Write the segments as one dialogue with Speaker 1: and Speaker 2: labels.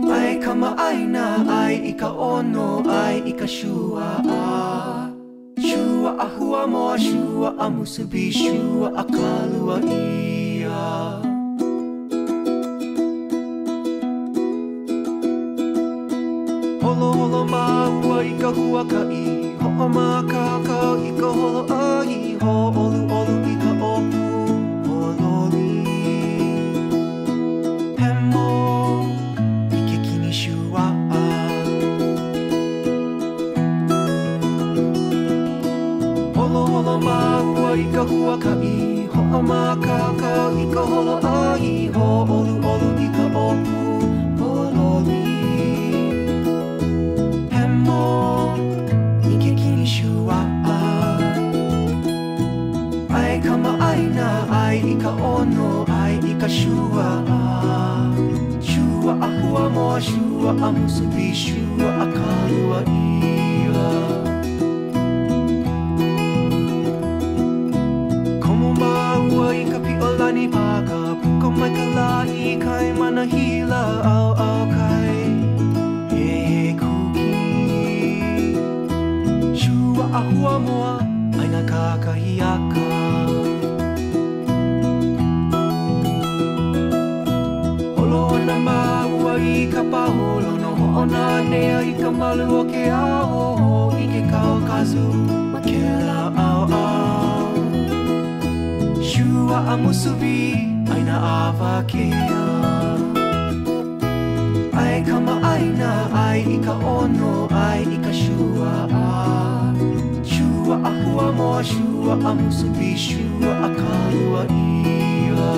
Speaker 1: Ai ka ma'aina, ai I ka ono, ai I ka shua Shua a hua moa, shua a musubi, shua a kalua ia Holo holo maua I ka huakai Ho'o makakau I ka holo ai Ho olu olu I ka opu hololi Hemo I ke kini shua Holo holo maua I ka huakai Ho'o makakau I ka holo ai Ho olu olu I ka opu hololi Ai ka ma'aina, ai I ka ono, ai I ka shua Shua a hua moa, shua a musubi, shua a kalua ia Komo maua I ka pi'olani paka Puka mai ka la'i kai manahila au au kai He kuki Shua a hua moa, aina kakahiaka Holo maua I ka paholo no ho'ona nea I ka malu o ke ao I ke kaukazu ma ke la au au Shua a musubi aina awa kea Ai ka ma'aina ai I ka ono ai I ka shua Shua a hua moa shua a musubi shua a kalua ia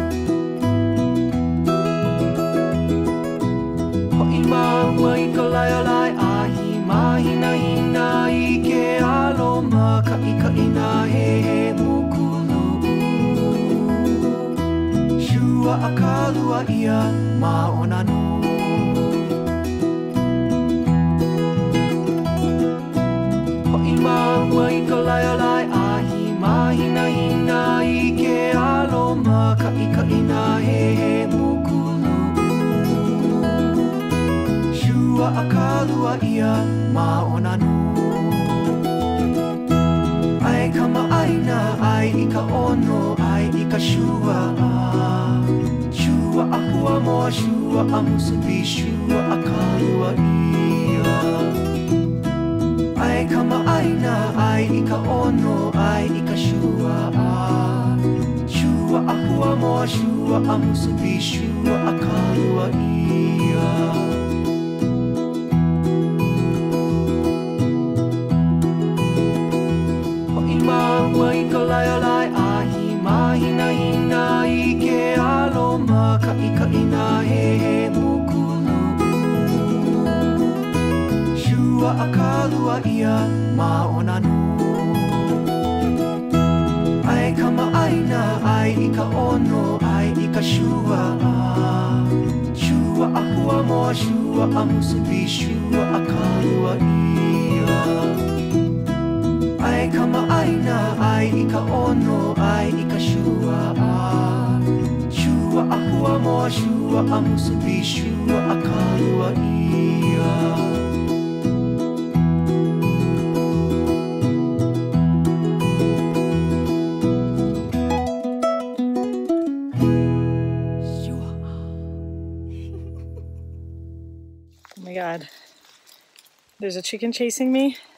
Speaker 1: Maua I ka laiolai ahi mahina hina I ke aloma ka ina he he mukulu Shua a kalua ia ma ona no Ho'i maua I ka laiolai ahi mahina hina I ke aloma ka ina he he mukulu Shua a kalua ia ma ona no Ai ka ma'aina, ai I ka ono, ai I ka shua Shua a hua moa, shua a musubi, shua a kalua ia Ai ka ma'aina, ai I ka ono, ai I ka shua Shua a hua moa, shua a musubi, shua a kalua ia Maua I ka laiolai ahi mahina hina I ke aloma ka ina he he mukulu Shua a kalua ia ma ona no Ai ka ma'aina ai I ka ono ai I ka shua Shua a hua moa shua a musubi shua a kalua ia Ai ka ma'aina, ai I ka ono, ai I ka shua Shua a hua moa, shua a musubi, shua a kalua ia
Speaker 2: Oh my God. There's a chicken chasing me.